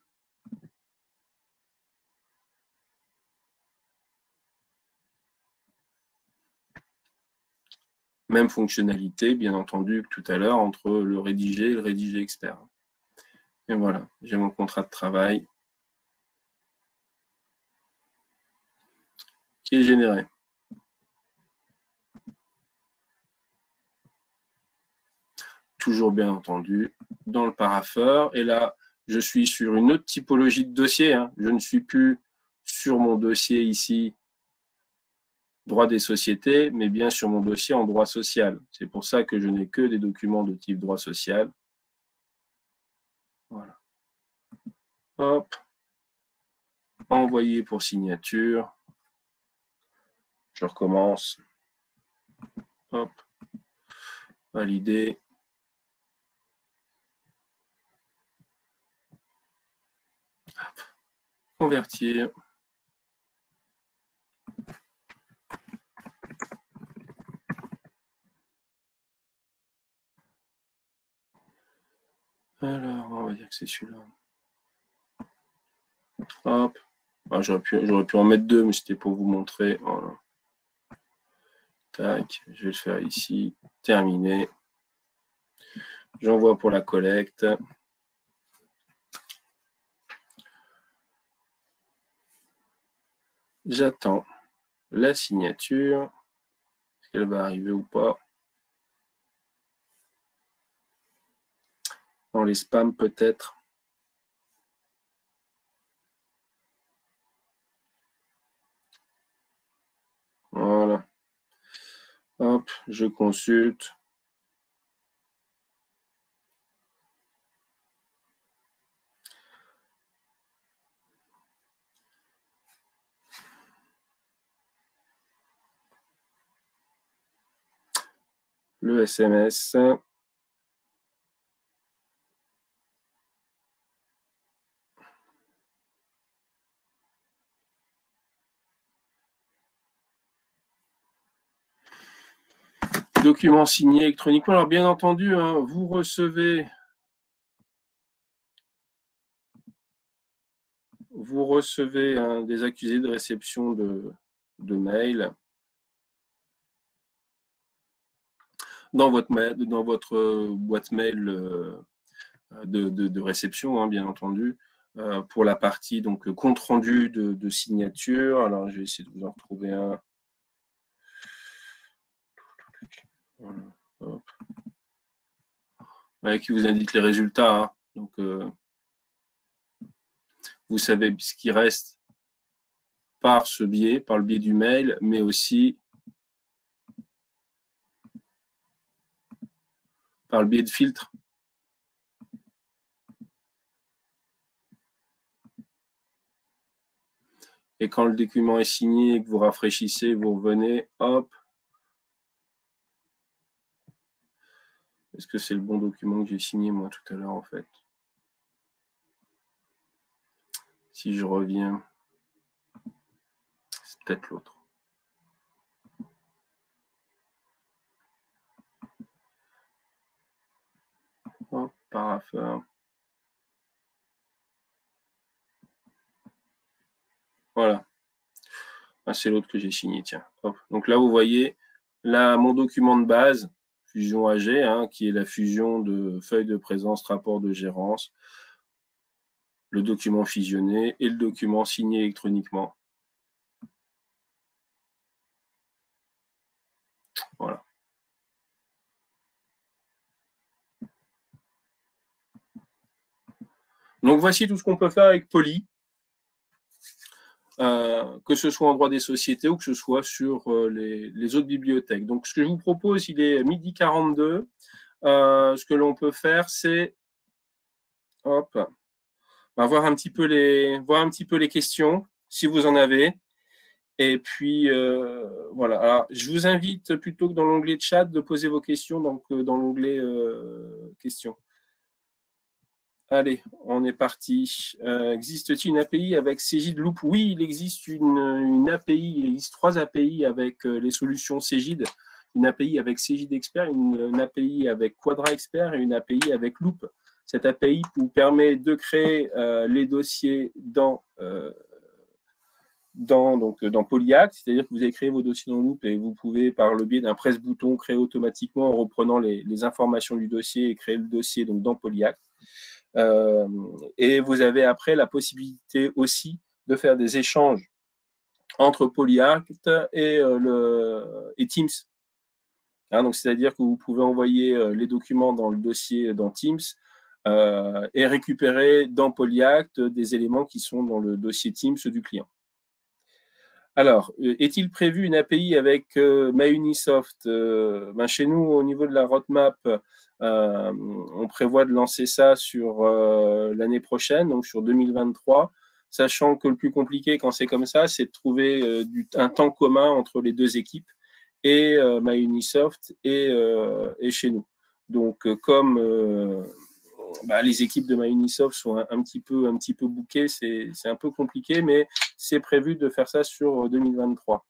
Speaker 1: Même fonctionnalité, bien entendu, que tout à l'heure, entre le rédigé et le rédigé expert. Et voilà, j'ai mon contrat de travail qui est généré. Toujours bien entendu dans le parapheur. Et là, je suis sur une autre typologie de dossier. Hein. Je ne suis plus sur mon dossier ici, droit des sociétés, mais bien sur mon dossier en droit social. C'est pour ça que je n'ai que des documents de type droit social. Voilà. Hop. Envoyer pour signature. Je recommence. Hop. Valider. Hop. Convertir. Alors, on va dire que c'est celui-là. Hop. Ah, j'aurais pu, j'aurais pu en mettre deux, mais c'était pour vous montrer. Voilà. Tac, je vais le faire ici. Terminé. J'envoie pour la collecte. J'attends la signature. Est-ce qu'elle va arriver ou pas? Dans les spams peut-être. Voilà. Hop, je consulte. Le S M S. Document signé électroniquement. Alors, bien entendu, hein, vous recevez, vous recevez hein, des accusés de réception de, de mail dans votre, dans votre boîte mail euh, de, de, de réception, hein, bien entendu, euh, pour la partie donc compte rendu de, de signature. Alors, je vais essayer de vous en retrouver un. Voilà. Hop. Ouais, qui vous indique les résultats. Hein. Donc, euh, vous savez ce qui reste par ce biais, par le biais du mail, mais aussi par le biais de filtres. Et quand le document est signé et que vous rafraîchissez, vous revenez, hop. Est-ce que c'est le bon document que j'ai signé moi tout à l'heure en fait? Si je reviens, c'est peut-être l'autre. Hop, parapheur. Voilà. Ah, c'est l'autre que j'ai signé, tiens. Hop. Donc là, vous voyez, là, mon document de base, fusion A G, hein, qui est la fusion de feuille de présence, rapport de gérance, le document fusionné et le document signé électroniquement. Voilà. Donc voici tout ce qu'on peut faire avec Poly. Euh, que ce soit en droit des sociétés ou que ce soit sur euh, les, les autres bibliothèques. Donc, ce que je vous propose, il est midi quarante-deux. Euh, ce que l'on peut faire, c'est hop, bah, voir, un petit peu les, voir un petit peu les questions, si vous en avez. Et puis, euh, voilà. Alors, je vous invite, plutôt que dans l'onglet chat, de poser vos questions donc, dans l'onglet euh, questions. Allez, on est parti. Euh, existe-t-il une A P I avec Cegid Loop? Oui, il existe une, une A P I, il existe trois A P I avec euh, les solutions Cegid. Une A P I avec Cegid Expert, une, une A P I avec Quadra Expert et une A P I avec Loop. Cette A P I vous permet de créer euh, les dossiers dans, euh, dans, donc, dans Polyact, c'est-à-dire que vous avez créé vos dossiers dans Loop et vous pouvez, par le biais d'un presse-bouton, créer automatiquement en reprenant les, les informations du dossier et créer le dossier donc, dans Polyact. Euh, et vous avez après la possibilité aussi de faire des échanges entre Polyact et, euh, le, et Teams. Hein, donc, c'est-à-dire que vous pouvez envoyer euh, les documents dans le dossier dans Teams euh, et récupérer dans Polyact des éléments qui sont dans le dossier Teams du client. Alors, est-il prévu une A P I avec euh, MyUnisoft? euh, ben Chez nous, au niveau de la roadmap, euh, on prévoit de lancer ça sur euh, l'année prochaine, donc sur deux mille vingt-trois, sachant que le plus compliqué quand c'est comme ça, c'est de trouver euh, du, un temps commun entre les deux équipes, et euh, MyUnisoft et, euh, et chez nous. Donc, euh, comme euh, bah, les équipes de MyUnisoft sont un, un petit peu, un petit peu bookées, c'est un peu compliqué, mais c'est prévu de faire ça sur deux mille vingt-trois.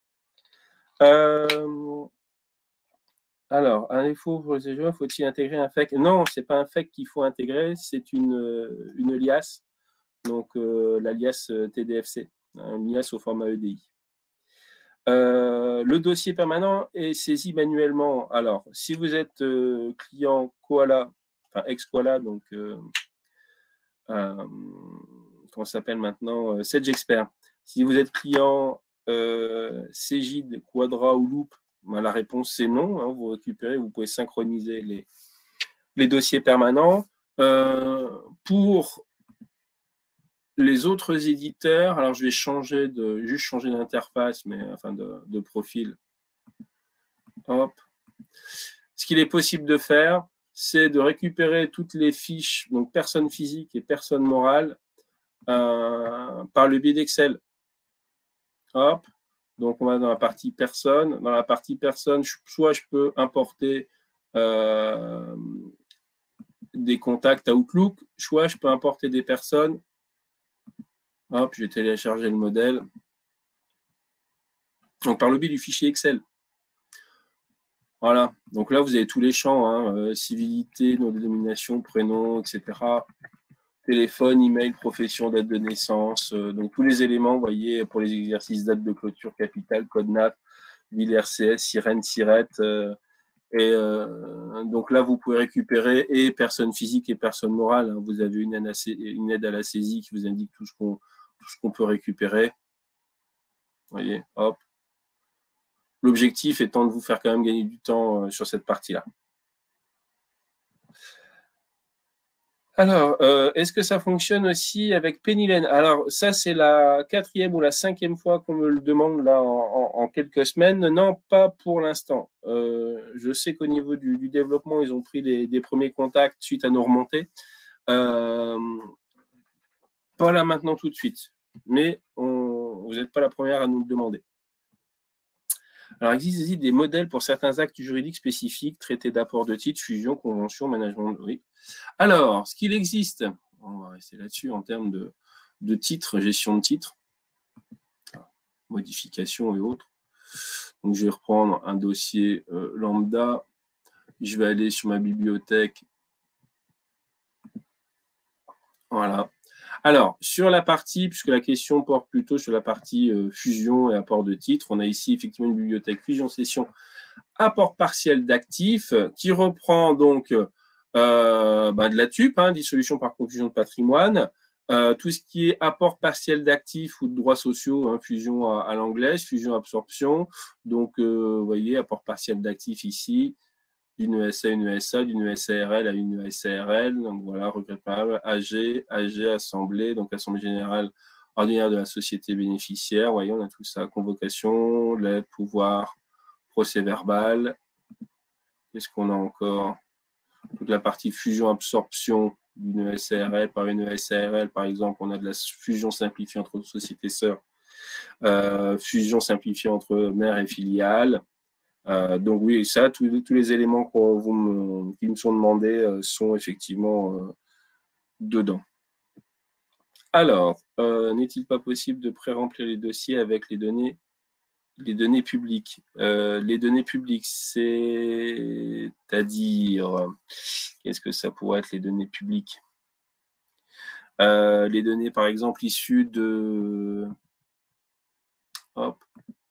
Speaker 1: Euh, alors, un défaut pour les joueurs, faut-il intégrer un F A Q? Non, ce n'est pas un F A Q qu'il faut intégrer, c'est une, une liasse, donc euh, la liasse T D F C, une liasse au format E D I. Euh, le dossier permanent est saisi manuellement. Alors, si vous êtes euh, client Koala, enfin ex-Koala, donc euh, euh, comment ça s'appelle maintenant, euh, Sedge Expert. Si vous êtes client euh, Cegid, Quadra ou Loop, ben, la réponse c'est non. Hein, vous récupérez, vous pouvez synchroniser les, les dossiers permanents. Euh, pour les autres éditeurs, alors je vais changer de, juste changer d'interface, mais enfin de, de profil. Hop. Ce qu'il est possible de faire, c'est de récupérer toutes les fiches, donc personnes physiques et personnes morales, euh, par le biais d'Excel. Hop. Donc, on va dans la partie personne. Dans la partie personne, soit je peux importer euh, des contacts à Outlook, soit je peux importer des personnes. Hop, je vais télécharger le modèle. Donc, par le biais du fichier Excel. Voilà, donc là, vous avez tous les champs, hein, euh, civilité, nom de dénomination, prénom, et cetera. Téléphone, email, profession, date de naissance. Euh, donc tous les éléments, vous voyez, pour les exercices, date de clôture, capital, code N A F, ville R C S, sirène, sirette. Euh, et euh, donc là, vous pouvez récupérer et personne physique et personne morale. Hein. Vous avez une aide, à, une aide à la saisie qui vous indique tout ce qu'on tout ce qu'on peut récupérer. Vous voyez, hop. L'objectif étant de vous faire quand même gagner du temps euh, sur cette partie-là. Alors, euh, est-ce que ça fonctionne aussi avec Pennylen? Alors, ça, c'est la quatrième ou la cinquième fois qu'on me le demande là en, en, en quelques semaines. Non, pas pour l'instant. Euh, je sais qu'au niveau du, du développement, ils ont pris des, des premiers contacts suite à nos remontées. Euh, pas là maintenant tout de suite, mais on, vous n'êtes pas la première à nous le demander. Alors, il existe des modèles pour certains actes juridiques spécifiques, traités d'apport de titres, fusion, convention, management. Oui. Alors, ce qu'il existe, on va rester là-dessus en termes de, de titres, gestion de titres, modification et autres. Donc, je vais reprendre un dossier euh, lambda. Je vais aller sur ma bibliothèque. Voilà. Alors, sur la partie, puisque la question porte plutôt sur la partie euh, fusion et apport de titres, on a ici effectivement une bibliothèque fusion session, apport partiel d'actifs, qui reprend donc euh, bah, de la T U P, hein, dissolution par confusion de patrimoine, euh, tout ce qui est apport partiel d'actifs ou de droits sociaux, hein, fusion à, à l'anglaise, fusion absorption. Donc, euh, vous voyez, apport partiel d'actifs ici, d'une E S A à une E S A, d'une E S A R L à une E S A R L. Donc voilà, regrettable. A G, A G, Assemblée, donc Assemblée générale ordinaire de la société bénéficiaire. Vous voyez, on a tout ça. Convocation, l'aide, pouvoir, procès verbal. Qu'est-ce qu'on a encore? Toute la partie fusion-absorption d'une E S A R L par une E S A R L, par exemple, on a de la fusion simplifiée entre sociétés sœurs, euh, fusion simplifiée entre mère et filiale. Euh, donc oui, ça, tous, tous les éléments vous me, qui me sont demandés euh, sont effectivement euh, dedans. Alors, euh, n'est-il pas possible de pré-remplir les dossiers avec les données, les données publiques? euh, Les données publiques, c'est-à-dire, qu'est-ce que ça pourrait être les données publiques? euh, Les données, par exemple, issues de... Hop.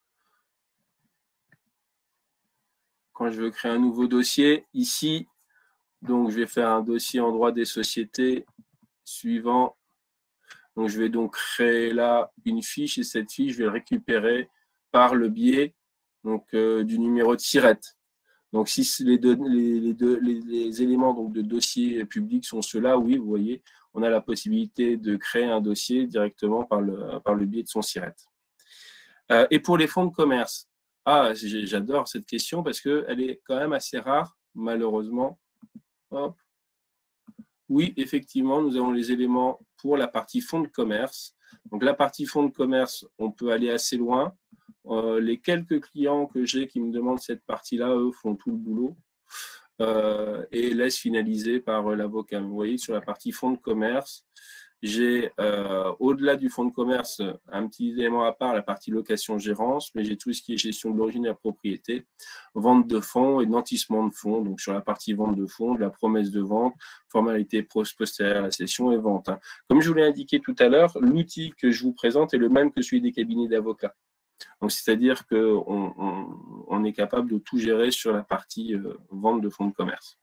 Speaker 1: Quand je veux créer un nouveau dossier, ici, donc je vais faire un dossier en droit des sociétés suivant. Donc je vais donc créer là une fiche et cette fiche, je vais la récupérer par le biais donc, euh, du numéro de sirette. Donc si les, deux, les, les, deux, les, les éléments donc, de dossier public sont ceux-là, oui, vous voyez, on a la possibilité de créer un dossier directement par le, par le biais de son sirette. Euh, et pour les fonds de commerce, ah, j'adore cette question parce qu'elle est quand même assez rare, malheureusement. Hop. Oui, effectivement, nous avons les éléments pour la partie fonds de commerce. Donc la partie fonds de commerce, on peut aller assez loin. Euh, les quelques clients que j'ai qui me demandent cette partie-là, eux, font tout le boulot euh, et laissent finaliser par euh, l'avocat. Vous voyez, sur la partie fonds de commerce, j'ai, euh, au-delà du fonds de commerce, un petit élément à part, la partie location-gérance, mais j'ai tout ce qui est gestion de l'origine et de la propriété, vente de fonds et nantissement de fonds. Donc, sur la partie vente de fonds, de la promesse de vente, formalité postérieure à la cession et vente. Comme je vous l'ai indiqué tout à l'heure, l'outil que je vous présente est le même que celui des cabinets d'avocats. Donc, c'est-à-dire qu'on on, on est capable de tout gérer sur la partie euh, vente de fonds de commerce.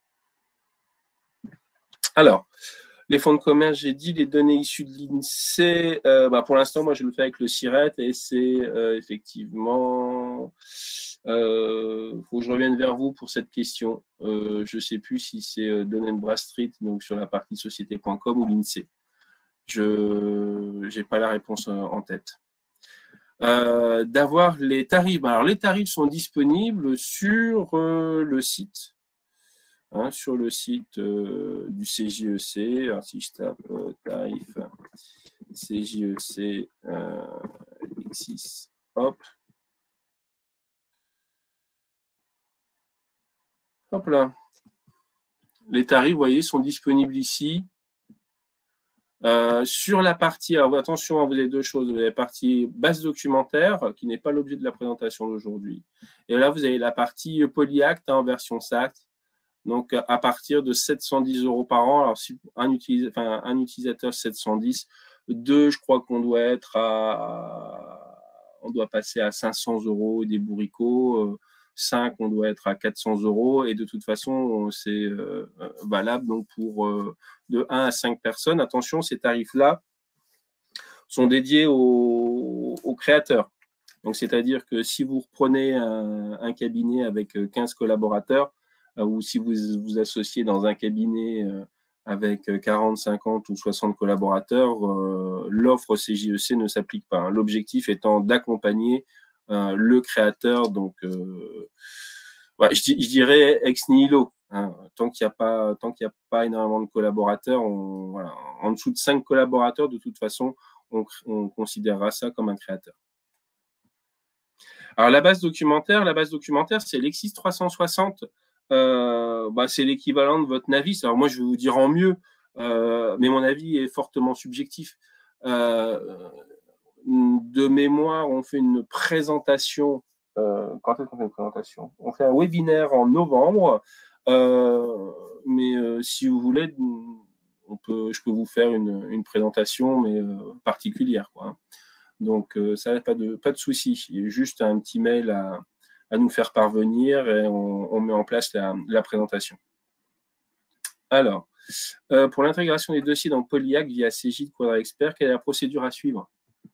Speaker 1: Alors, les fonds de commerce, j'ai dit, les données issues de l'INSEE, euh, bah pour l'instant, moi, je le fais avec le SIRET et c'est euh, effectivement... Il euh, faut que je revienne vers vous pour cette question. Euh, je ne sais plus si c'est euh, Dun and Bradstreet, donc sur la partie société point com ou l'INSEE. Je n'ai pas la réponse en tête. Euh, d'avoir les tarifs. Alors, les tarifs sont disponibles sur euh, le site. Hein, sur le site euh, du C J E C. Alors, si je tape euh, tarif C J E C euh, X six, hop. Hop là. Les tarifs, vous voyez, sont disponibles ici. Euh, sur la partie, alors attention, vous avez deux choses. Vous avez la partie base documentaire, qui n'est pas l'objet de la présentation d'aujourd'hui. Et là, vous avez la partie Polyact hein, en version S A C. Donc, à partir de sept cent dix euros par an, alors si un, utilis enfin, un utilisateur sept cent dix, deux, je crois qu'on doit être à, on doit passer à cinq cents euros des bourricots, cinq, on doit être à quatre cents euros, et de toute façon, c'est euh, valable donc pour euh, de un à cinq personnes. Attention, ces tarifs-là sont dédiés aux, aux créateurs. Donc, c'est-à-dire que si vous reprenez un, un cabinet avec quinze collaborateurs, ou si vous vous associez dans un cabinet avec quarante, cinquante ou soixante collaborateurs, euh, l'offre C J E C ne s'applique pas. Hein. L'objectif étant d'accompagner euh, le créateur, donc euh, ouais, je, je dirais ex nihilo. Hein. Tant qu'il n'y a pas, tant qu'il n'y a pas énormément de collaborateurs, on, voilà, en dessous de cinq collaborateurs, de toute façon, on, on considérera ça comme un créateur. Alors la base documentaire, la base documentaire, c'est Lexis trois cent soixante. Euh, bah, c'est l'équivalent de votre Navis. Alors moi, je vais vous dire en mieux, euh, mais mon avis est fortement subjectif. Euh, de mémoire, on fait une présentation. Euh, quand est-ce qu'on fait une présentation? On fait un webinaire en novembre, euh, mais euh, si vous voulez, on peut, je peux vous faire une, une présentation, mais euh, particulière, quoi. Donc euh, ça n'a pas de, pas de souci. Il y a juste un petit mail à, à nous faire parvenir et on, on met en place la, la présentation. Alors, euh, pour l'intégration des dossiers dans Polyact via Cegid Quadra Expert, quelle est la procédure à suivre?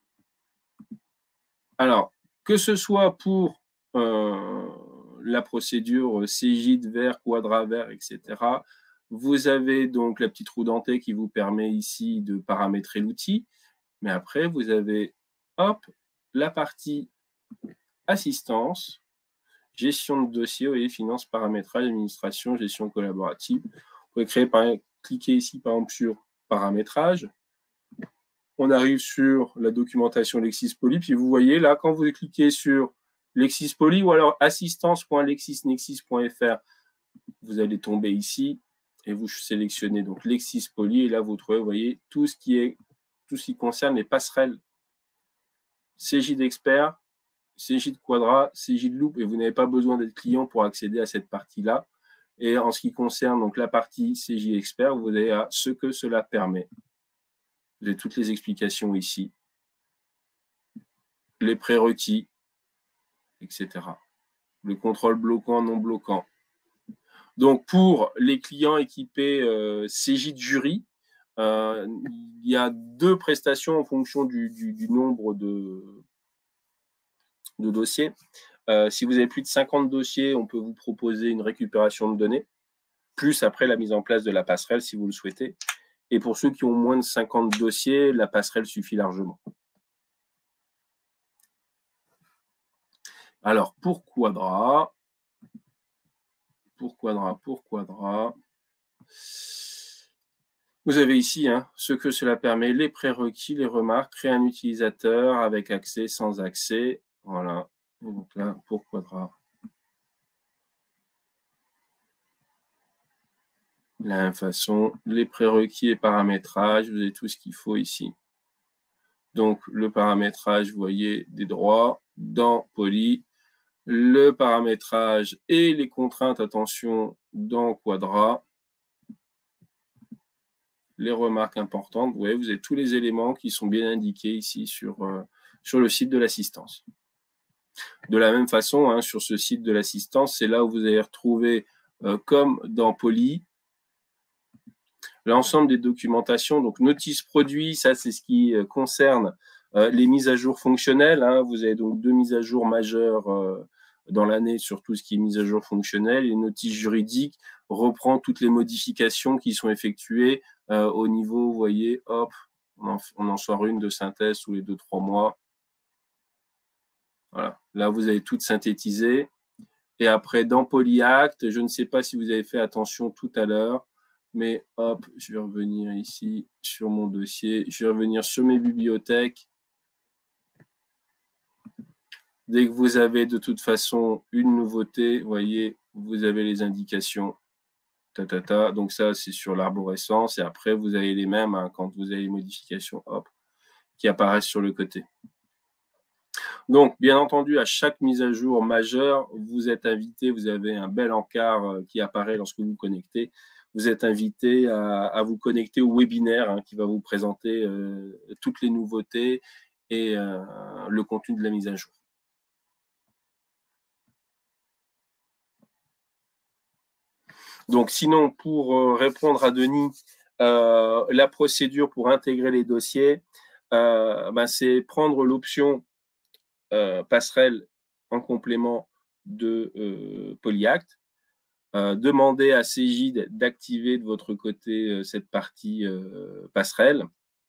Speaker 1: Alors, que ce soit pour euh, la procédure Cegid vers Quadra vers, et cetera, vous avez donc la petite roue dentée qui vous permet ici de paramétrer l'outil, mais après, vous avez, hop, la partie assistance, gestion de dossier, voyez, finance, paramétrage, administration, gestion collaborative. Vous pouvez créer par, cliquer ici, par exemple, sur paramétrage. On arrive sur la documentation LexisPoly, puis vous voyez là, quand vous cliquez sur LexisPoly ou alors assistance point lexisnexis point F R, vous allez tomber ici et vous sélectionnez donc LexisPoly et là vous trouvez, vous voyez, tout ce qui est, tout ce qui concerne les passerelles Cegid Expert, Cegid Quadra, Cegid Loop, et vous n'avez pas besoin d'être client pour accéder à cette partie-là. Et en ce qui concerne donc la partie Cegid Expert, vous avez à ce que cela permet. Vous avez toutes les explications ici, les prérequis, et cetera. Le contrôle bloquant, non bloquant. Donc pour les clients équipés euh, Cegid Jury, euh, il y a deux prestations en fonction du, du, du nombre de, de dossiers. Euh, si vous avez plus de cinquante dossiers, on peut vous proposer une récupération de données, plus après la mise en place de la passerelle si vous le souhaitez. Et pour ceux qui ont moins de cinquante dossiers, la passerelle suffit largement. Alors, pour Quadra, pour Quadra, pour Quadra, vous avez ici hein, ce que cela permet, les prérequis, les remarques, créer un utilisateur avec accès, sans accès. Voilà. Et donc là, pour Quadra. De la même façon, les prérequis et paramétrages, vous avez tout ce qu'il faut ici. Donc, le paramétrage, vous voyez, des droits dans Poly, le paramétrage et les contraintes, attention, dans Quadra, les remarques importantes, vous voyez, vous avez tous les éléments qui sont bien indiqués ici sur, euh, sur le site de l'assistance. De la même façon, hein, sur ce site de l'assistance, c'est là où vous allez retrouver, euh, comme dans Poly, l'ensemble des documentations, donc notice produit, ça c'est ce qui concerne euh, les mises à jour fonctionnelles. Hein. Vous avez donc deux mises à jour majeures euh, dans l'année sur tout ce qui est mise à jour fonctionnelle. Et notice juridique reprend toutes les modifications qui sont effectuées euh, au niveau, vous voyez, hop, on en, on en sort une de synthèse tous les deux, trois mois. Voilà, là vous avez tout synthétisé. Et après, dans Polyact, je ne sais pas si vous avez fait attention tout à l'heure, mais hop, je vais revenir ici sur mon dossier. Je vais revenir sur mes bibliothèques. Dès que vous avez de toute façon une nouveauté, vous voyez, vous avez les indications. ta, ta, ta. Donc ça, c'est sur l'arborescence. Et après, vous avez les mêmes hein, quand vous avez les modifications hop, qui apparaissent sur le côté. Donc, bien entendu, à chaque mise à jour majeure, vous êtes invité, vous avez un bel encart qui apparaît lorsque vous vous connectez. Vous êtes invité à, à vous connecter au webinaire hein, qui va vous présenter euh, toutes les nouveautés et euh, le contenu de la mise à jour. Donc, sinon, pour euh, répondre à Denis, euh, la procédure pour intégrer les dossiers, euh, ben, c'est prendre l'option euh, passerelle en complément de euh, Polyact, euh, demander à Cegid d'activer de votre côté euh, cette partie euh, passerelle.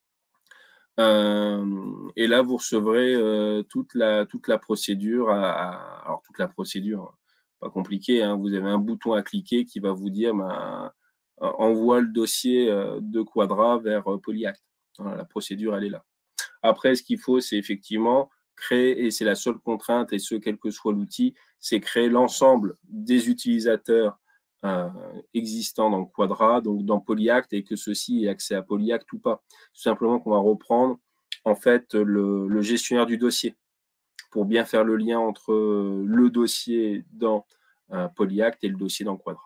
Speaker 1: Euh, et là, vous recevrez euh, toute, la, toute la procédure. À, à, alors, toute la procédure, pas compliqué, hein, vous avez un bouton à cliquer qui va vous dire ben, euh, envoie le dossier euh, de Quadra vers euh, Polyact. Voilà, la procédure, elle est là. Après, ce qu'il faut, c'est effectivement créer, et c'est la seule contrainte, et ce, quel que soit l'outil, c'est créer l'ensemble des utilisateurs euh, existants dans Quadra, donc dans Polyact, et que ceux-ci aient accès à Polyact ou pas. Tout simplement qu'on va reprendre en fait le, le gestionnaire du dossier pour bien faire le lien entre le dossier dans euh, Polyact et le dossier dans Quadra.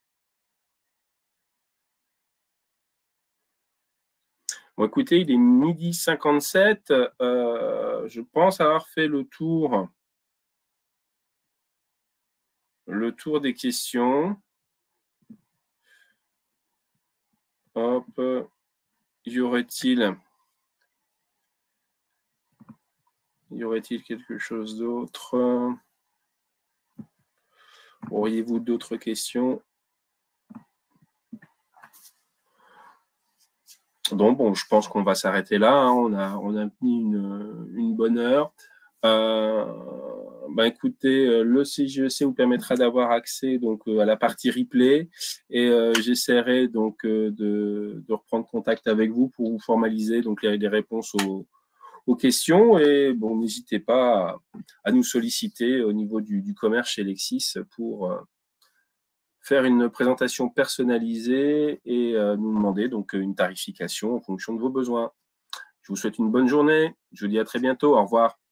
Speaker 1: Bon, écoutez, il est midi cinquante-sept. Euh, je pense avoir fait le tour, le tour des questions. Hop, y aurait-il, y aurait-il quelque chose d'autre? Auriez-vous d'autres questions? Donc, bon, je pense qu'on va s'arrêter là. Hein. On a, on a mis une, une bonne heure. Euh, ben écoutez, le C G E C vous permettra d'avoir accès donc à la partie replay et euh, j'essaierai donc de, de reprendre contact avec vous pour vous formaliser donc les, les réponses aux, aux questions et bon, n'hésitez pas à, à nous solliciter au niveau du, du commerce chez Lexis pour euh, faire une présentation personnalisée et euh, nous demander donc une tarification en fonction de vos besoins. Je vous souhaite une bonne journée. Je vous dis à très bientôt. Au revoir.